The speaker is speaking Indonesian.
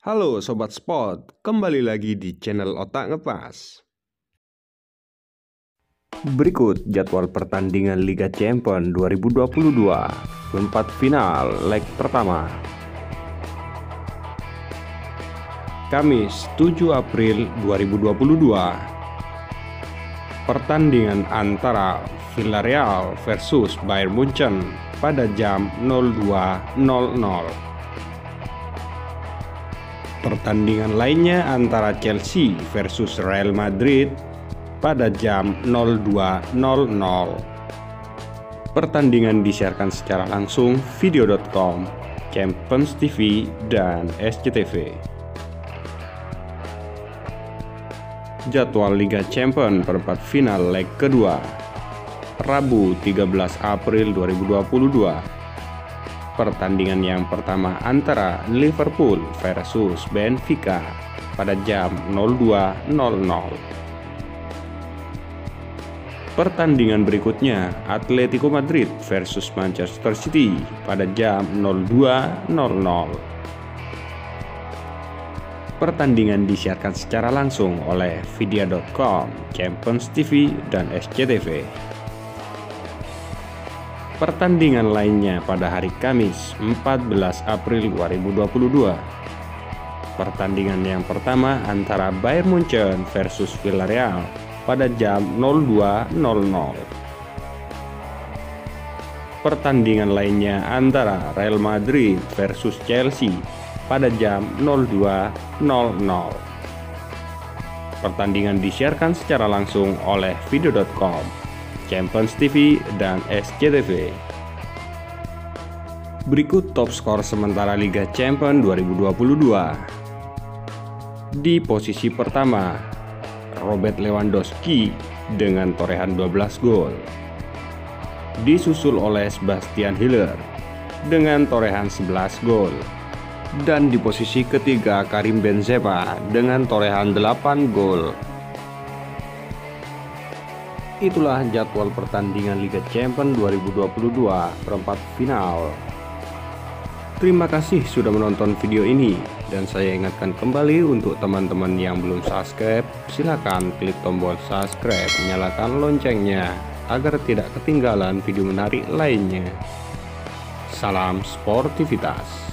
Halo Sobat Sport, kembali lagi di channel Otak Ngepas. Berikut jadwal pertandingan Liga Champions 2022, perempat final leg pertama. Kamis 7 April 2022. Pertandingan antara Villarreal versus Bayern Munchen pada jam 02.00. Pertandingan lainnya antara Chelsea versus Real Madrid pada jam 02.00. Pertandingan disiarkan secara langsung video.com, Champions TV, dan SCTV. Jadwal Liga Champions perempat final leg kedua, Rabu 13 April 2022. Pertandingan yang pertama antara Liverpool versus Benfica pada jam 02.00. Pertandingan berikutnya Atletico Madrid versus Manchester City pada jam 02.00. Pertandingan disiarkan secara langsung oleh Vidya.com, Champions TV, dan SCTV. Pertandingan lainnya pada hari Kamis 14 April 2022. Pertandingan yang pertama antara Bayern Munchen versus Villarreal pada jam 02.00. Pertandingan lainnya antara Real Madrid versus Chelsea pada jam 02.00. Pertandingan disiarkan secara langsung oleh Video.com, Champions TV, dan SCTV. Berikut top skor sementara Liga Champions 2022. Di posisi pertama, Robert Lewandowski dengan torehan 12 gol. Disusul oleh Sebastian Haller dengan torehan 11 gol. Dan di posisi ketiga, Karim Benzema dengan torehan 8 gol. Itulah jadwal pertandingan Liga Champions 2022 perempat final. Terima kasih sudah menonton video ini, dan saya ingatkan kembali untuk teman-teman yang belum subscribe, silakan klik tombol subscribe, nyalakan loncengnya agar tidak ketinggalan video menarik lainnya. Salam sportivitas.